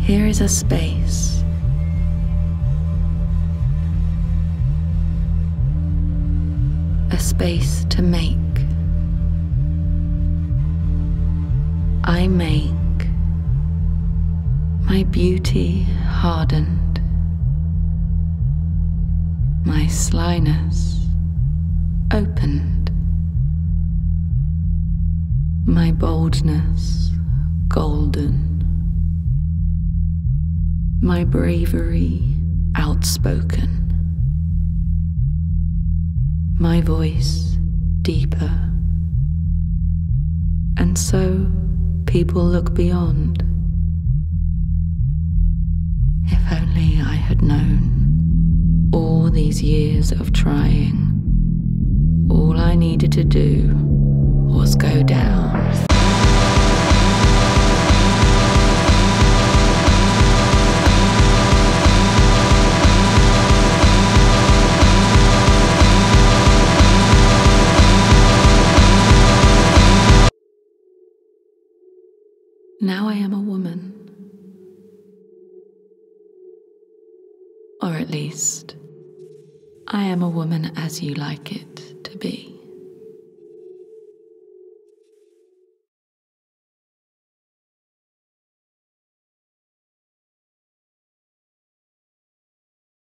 Here is a space. A space to make. I make my beauty hardened, my slyness opened, my boldness golden, my bravery outspoken, my voice deeper. And so people look beyond. If only I had known, all these years of trying, all I needed to do was go down. Now I am a woman. Or at least, I am a woman as you like it to be.